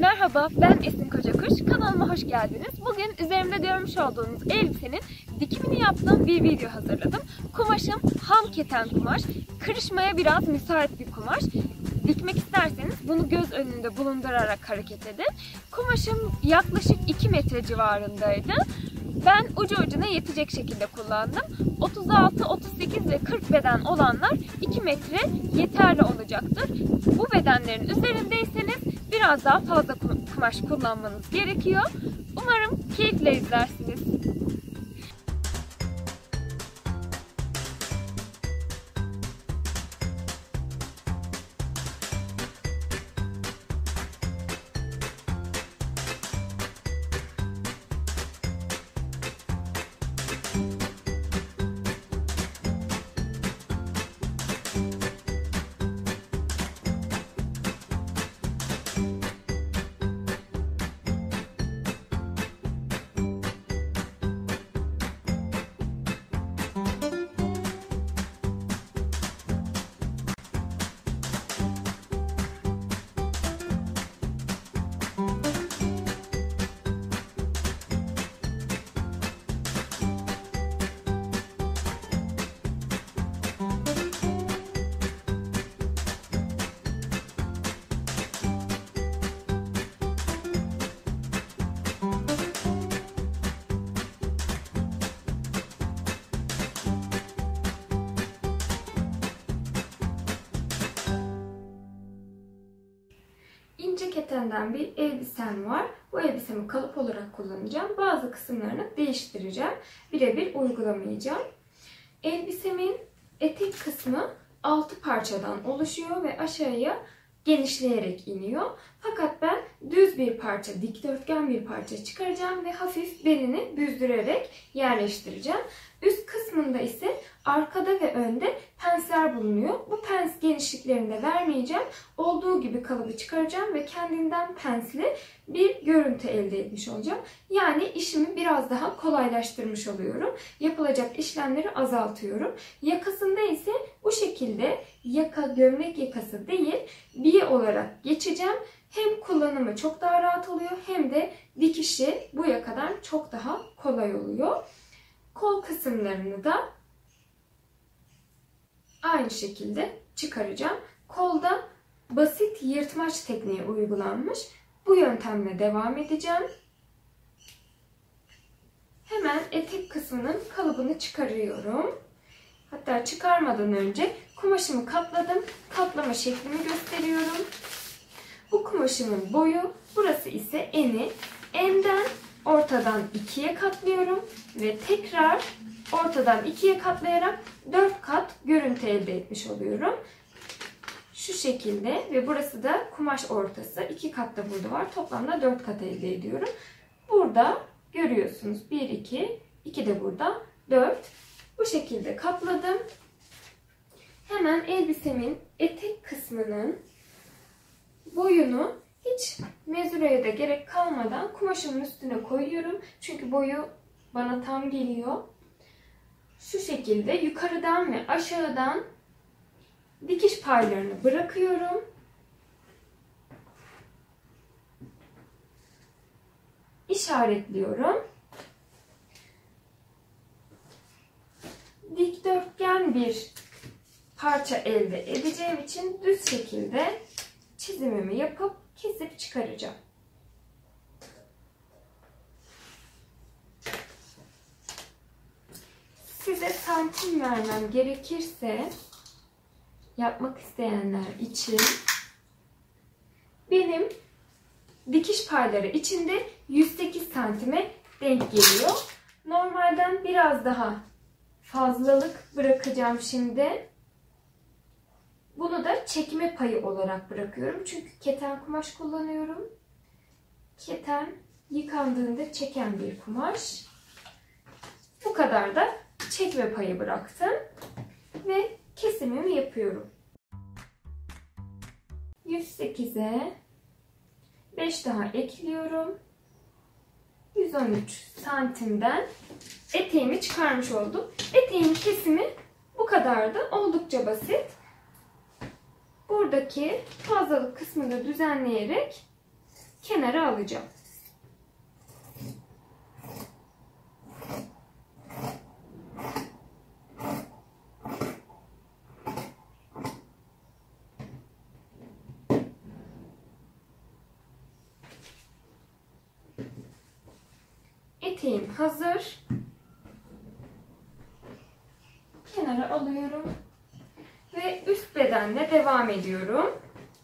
Merhaba, ben Esin Kocakuş. Kanalıma hoş geldiniz. Bugün üzerimde görmüş olduğunuz elbisenin dikimini yaptığım bir video hazırladım. Kumaşım ham keten kumaş. Kırışmaya biraz müsait bir kumaş. Dikmek isterseniz bunu göz önünde bulundurarak hareket edin. Kumaşım yaklaşık 2 metre civarındaydı. Ben ucu ucuna yetecek şekilde kullandım. 36, 38 ve 40 beden olanlar 2 metre yeterli olacaktır. Bu bedenlerin üzerindeyseniz biraz daha fazla kumaş kullanmanız gerekiyor. Umarım keyifle izlersiniz. İnce ketenden bir elbisem var. Bu elbisemi kalıp olarak kullanacağım. Bazı kısımlarını değiştireceğim. Birebir uygulamayacağım. Elbisemin etek kısmı 6 parçadan oluşuyor ve aşağıya genişleyerek iniyor. Fakat ben düz bir parça, dikdörtgen bir parça çıkaracağım ve hafif belini büzdürerek yerleştireceğim. Üst kısmında ise arkada ve önde pensler bulunuyor. Bu pens genişliklerini de vermeyeceğim. Olduğu gibi kalıbı çıkaracağım ve kendinden pensli bir görüntü elde etmiş olacağım. Yani işimi biraz daha kolaylaştırmış oluyorum. Yapılacak işlemleri azaltıyorum. Yakasında ise bu şekilde yaka, gömlek yakası değil, biye olarak geçeceğim. Hem kullanımı çok daha rahat oluyor hem de dikişi bu yakadan çok daha kolay oluyor. Kol kısımlarını da aynı şekilde çıkaracağım. Kolda basit yırtmaç tekniği uygulanmış. Bu yöntemle devam edeceğim. Hemen etek kısmının kalıbını çıkarıyorum. Hatta çıkarmadan önce kumaşımı katladım. Katlama şeklimi gösteriyorum. Bu kumaşımın boyu, burası ise eni. Enden ortadan 2'ye katlıyorum ve tekrar ortadan 2'ye katlayarak 4 kat görüntü elde etmiş oluyorum. Şu şekilde ve burası da kumaş ortası. 2 kat da burada var. Toplamda 4 kat elde ediyorum. Burada görüyorsunuz 1, 2, 2 de burada 4. Bu şekilde katladım. Hemen elbisemin etek kısmının boyunu hiç mezuraya da gerek kalmadan kumaşımın üstüne koyuyorum. Çünkü boyu bana tam geliyor. Şu şekilde yukarıdan ve aşağıdan dikiş paylarını bırakıyorum. İşaretliyorum. Dikdörtgen bir parça elde edeceğim için düz şekilde çizimimi yapıp kesip çıkaracağım. Size santim vermem gerekirse yapmak isteyenler için benim dikiş payları içinde 108 santime denk geliyor. Normalden biraz daha fazlalık bırakacağım şimdi. Bunu da çekme payı olarak bırakıyorum. Çünkü keten kumaş kullanıyorum. Keten yıkandığında çeken bir kumaş. Bu kadar da çekme payı bıraktım. Ve kesimimi yapıyorum. 108'e 5 daha ekliyorum. 113 santimden eteğimi çıkarmış oldum. Eteğin kesimi bu kadardı. Oldukça basit. Buradaki fazlalık kısmını düzenleyerek kenara alacağım. Eteğim hazır. Kenara alıyorum. Ve üst bedenle devam ediyorum.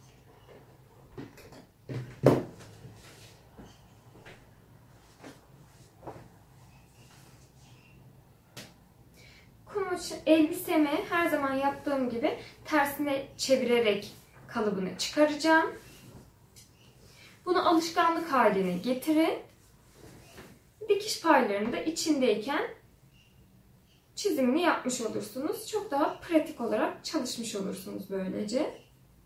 Elbisemi her zaman yaptığım gibi tersine çevirerek kalıbını çıkaracağım. Bunu alışkanlık haline getirin. Dikiş paylarını da içindeyken çizimini yapmış olursunuz. Çok daha pratik olarak çalışmış olursunuz böylece.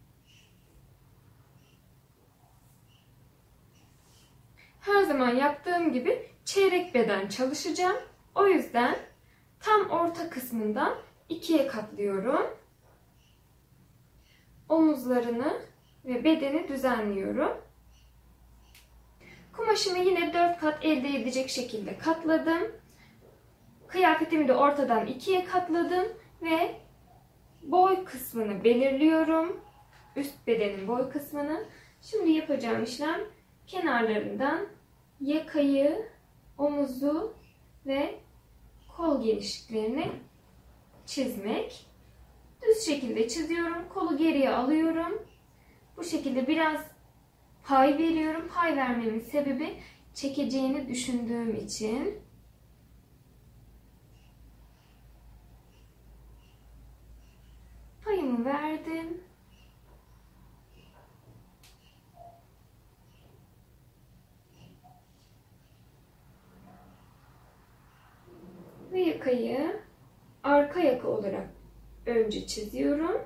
Her zaman yaptığım gibi çeyrek beden çalışacağım. O yüzden tam orta kısmından ikiye katlıyorum. Omuzlarını ve bedeni düzenliyorum. Kumaşımı yine 4 kat elde edecek şekilde katladım. Kıyafetimi de ortadan ikiye katladım ve boy kısmını belirliyorum. Üst bedenin boy kısmını. Şimdi yapacağım işlem kenarlarından yakayı, omuzu ve kol genişliklerini çizmek. Düz şekilde çiziyorum. Kolu geriye alıyorum. Bu şekilde biraz pay veriyorum. Pay vermemin sebebi çekeceğini düşündüğüm için. Payımı verdim. Ve yakayı arka yaka olarak önce çiziyorum.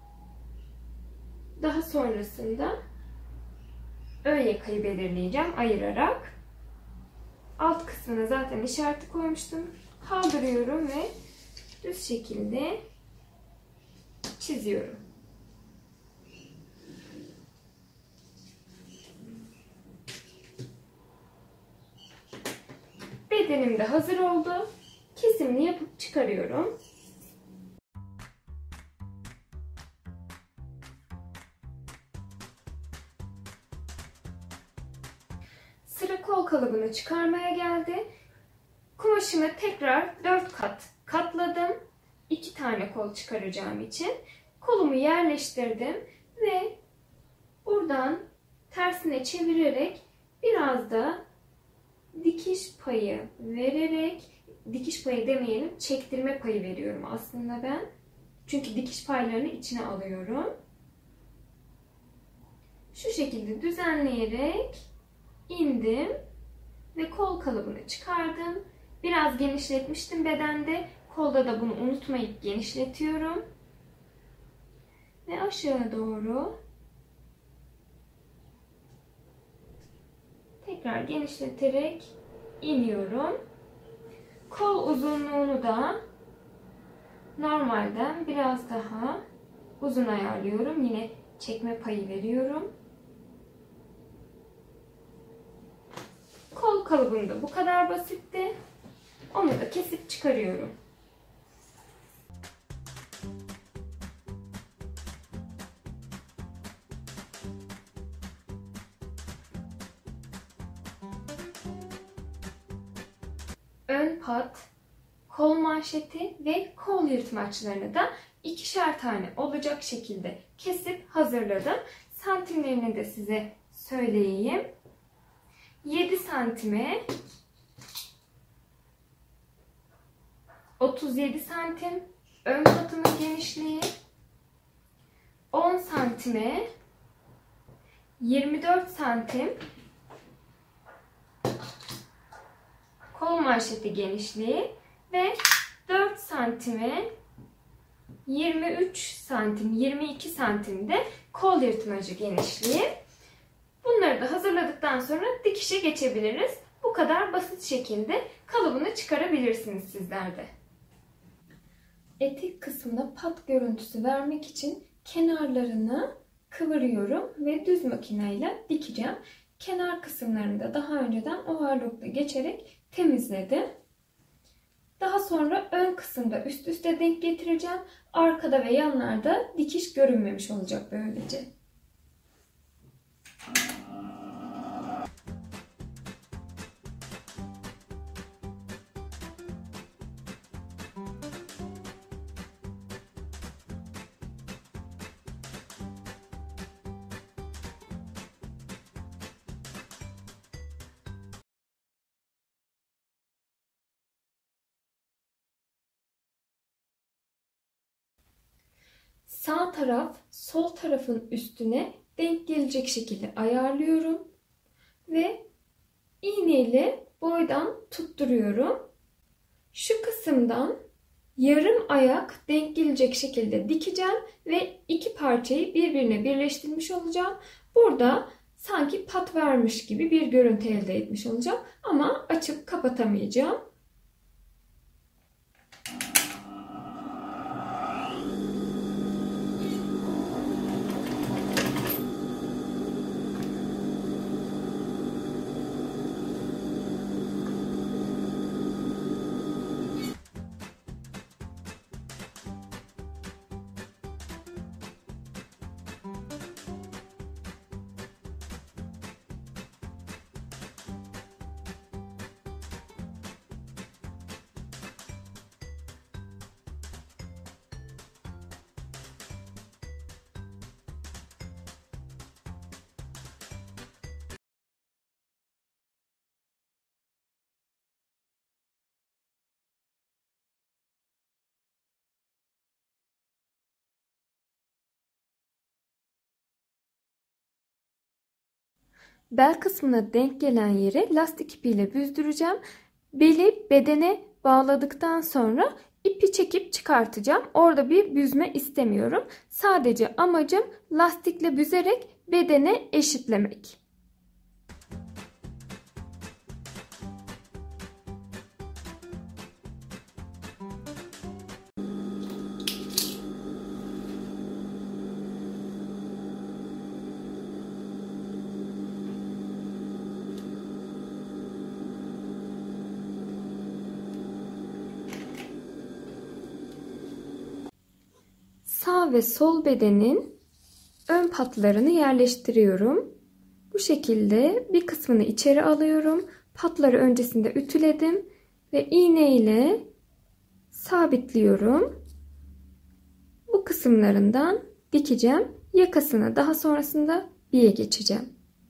Daha sonrasında ön yakayı belirleyeceğim ayırarak. Alt kısmına zaten işareti koymuştum. Kaldırıyorum ve düz şekilde çiziyorum. Bedenim de hazır oldu. Kesimini yapıp çıkarıyorum. Sıra kol kalıbını çıkarmaya geldi. Kumaşımı tekrar 4 kat katladım. 2 tane kol çıkaracağım için. Kolumu yerleştirdim ve buradan tersine çevirerek biraz da dikiş payı vererek, dikiş payı demeyelim, çektirme payı veriyorum aslında ben. Çünkü dikiş paylarını içine alıyorum. Şu şekilde düzenleyerek indim ve kol kalıbını çıkardım. Biraz genişletmiştim bedende. Kolda da bunu unutmayıp genişletiyorum. Ve aşağı doğru tekrar genişleterek iniyorum. Kol uzunluğunu da normalden biraz daha uzun ayarlıyorum. Yine çekme payı veriyorum. Kol kalıbım da bu kadar basitti. Onu da kesip çıkarıyorum. Ön pat, kol manşeti ve kol yırtmaçlarını da ikişer tane olacak şekilde kesip hazırladım. Santimlerini de size söyleyeyim. 7 santime 37 santim ön patımın genişliği, 10 santime 24 santim kol manşeti genişliği ve 4 santime 23 santim 22 santimde kol yırtmacı genişliği. Bunları da hazırladıktan sonra dikişe geçebiliriz. Bu kadar basit şekilde kalıbını çıkarabilirsiniz sizler de. Etek kısmına pat görüntüsü vermek için kenarlarını kıvırıyorum ve düz makineyle dikeceğim. Kenar kısımlarını da daha önceden overlockla geçerek temizledim. Daha sonra ön kısımda üst üste denk getireceğim. Arkada ve yanlarda dikiş görünmemiş olacak böylece. Sağ taraf sol tarafın üstüne denk gelecek şekilde ayarlıyorum ve iğne ile boydan tutturuyorum. Şu kısımdan yarım ayak denk gelecek şekilde dikeceğim ve iki parçayı birbirine birleştirmiş olacağım. Burada sanki pat vermiş gibi bir görüntü elde etmiş olacağım ama açıp kapatamayacağım. Bel kısmına denk gelen yere lastik ipiyle büzdüreceğim. Beli bedene bağladıktan sonra ipi çekip çıkartacağım. Orada bir büzme istemiyorum. Sadece amacım lastikle büzerek bedene eşitlemek. Sağ ve sol bedenin ön patlarını yerleştiriyorum. Bu şekilde bir kısmını içeri alıyorum. Patları öncesinde ütüledim ve iğne ile sabitliyorum. Bu kısımlarından dikeceğim. Yakasına daha sonrasında biye geçeceğim.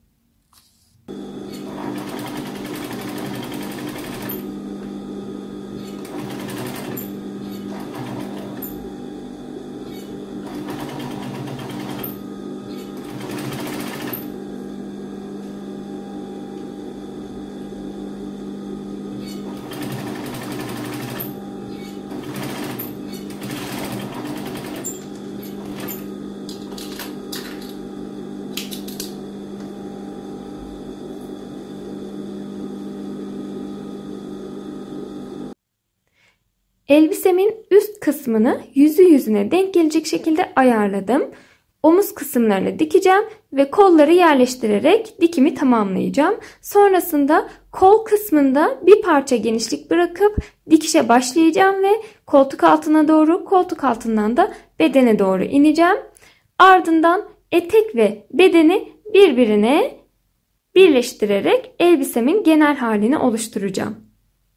Elbisemin üst kısmını yüzü yüzüne denk gelecek şekilde ayarladım. Omuz kısımlarını dikeceğim ve kolları yerleştirerek dikimi tamamlayacağım. Sonrasında kol kısmında bir parça genişlik bırakıp dikişe başlayacağım ve koltuk altına doğru, koltuk altından da bedene doğru ineceğim. Ardından etek ve bedeni birbirine birleştirerek elbisemin genel halini oluşturacağım.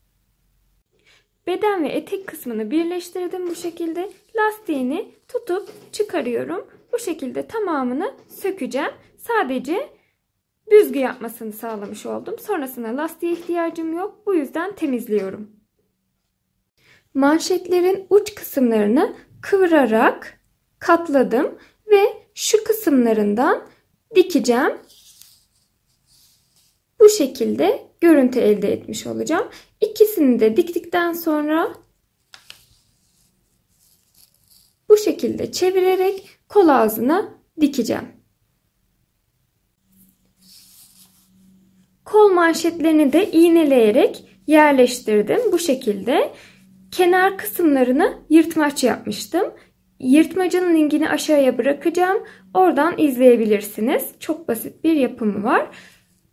Beden ve etek kısmını birleştirdim bu şekilde. Lastiğini tutup çıkarıyorum. Bu şekilde tamamını sökeceğim. Sadece büzgü yapmasını sağlamış oldum. Sonrasında lastiğe ihtiyacım yok. Bu yüzden temizliyorum. Manşetlerin uç kısımlarını kıvırarak katladım ve şu kısımlarından dikeceğim. Bu şekilde görüntü elde etmiş olacağım. İkisini de diktikten sonra bu şekilde çevirerek kol ağzına dikeceğim. Kol manşetlerini de iğneleyerek yerleştirdim. Bu şekilde kenar kısımlarını yırtmaç yapmıştım. Yırtmacının linkini aşağıya bırakacağım. Oradan izleyebilirsiniz. Çok basit bir yapımı var.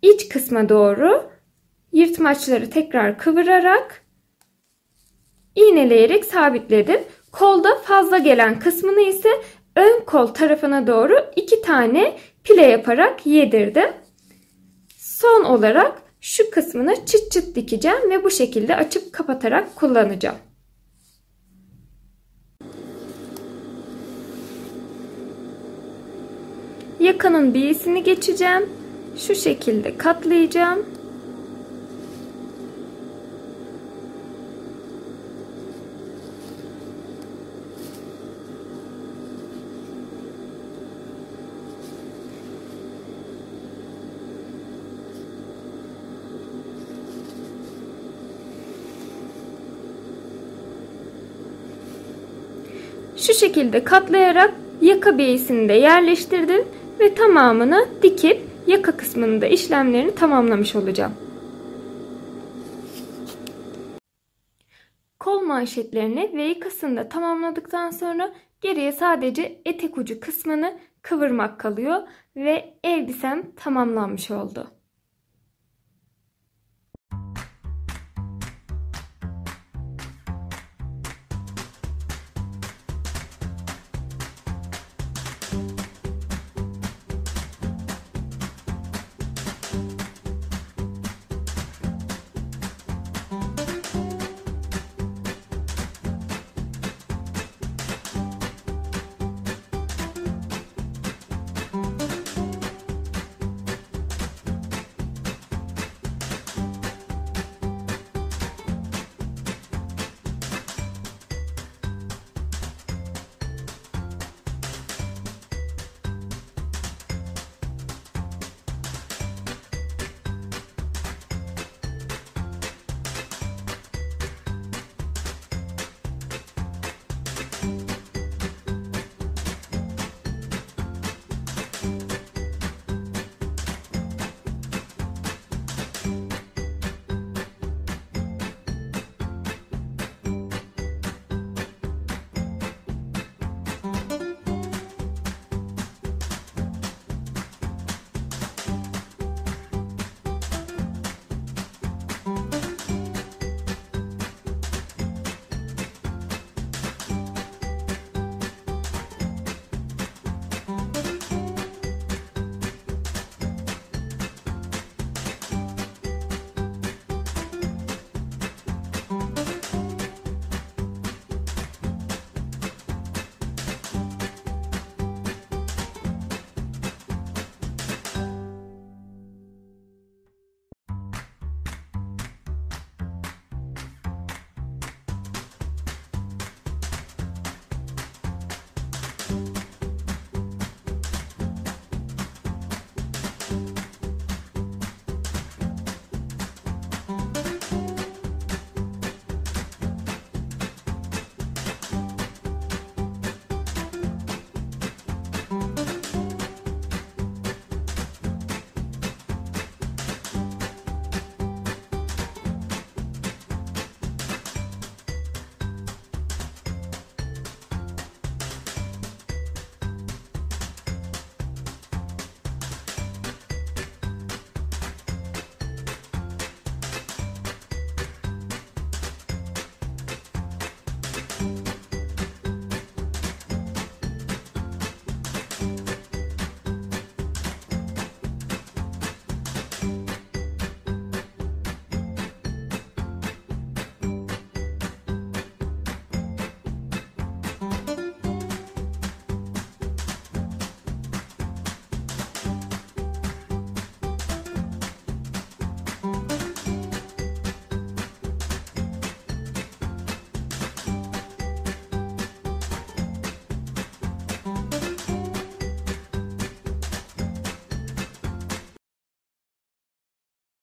iç kısma doğru yırtmaçları tekrar kıvırarak iğneleyerek sabitledim. Kolda fazla gelen kısmını ise ön kol tarafına doğru 2 tane pile yaparak yedirdim. Son olarak şu kısmını çıt çıt dikeceğim ve bu şekilde açıp kapatarak kullanacağım. Yakanın biğesini geçeceğim. Şu şekilde katlayacağım. Şu şekilde katlayarak yaka biğesini de yerleştirdim ve tamamını dikip yaka kısmının da işlemlerini tamamlamış olacağım. Kol manşetlerini ve yakasını da tamamladıktan sonra geriye sadece etek ucu kısmını kıvırmak kalıyor ve elbisem tamamlanmış oldu.